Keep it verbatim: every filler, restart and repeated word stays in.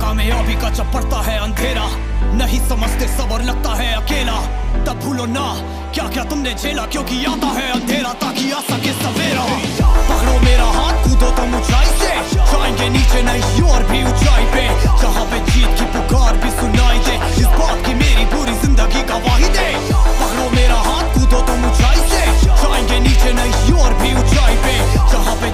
कामयाबी का जब पड़ता है अंधेरा, नहीं समझते सबर लगता है अकेला। तब भूलो ना क्या क्या तुमने झेला, क्योंकि आता है अंधेरा ताकि आ सके सवेरा। पकड़ो मेरा हाथ, कूदो तुम ऊंचाई से।